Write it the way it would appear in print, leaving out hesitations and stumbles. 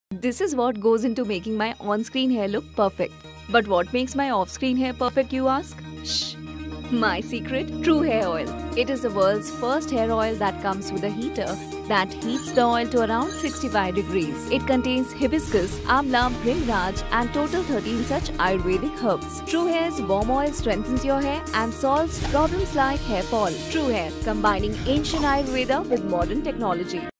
This is what goes into making my on-screen hair look perfect. But what makes my off-screen hair perfect, you ask? Shh! My secret? True Hair Oil. It is the world's first hair oil that comes with a heater that heats the oil to around 65 degrees. It contains hibiscus, amla, bhringraj and total 13 such Ayurvedic herbs. True Hair's warm oil strengthens your hair and solves problems like hair fall. True Hair, combining ancient Ayurveda with modern technology.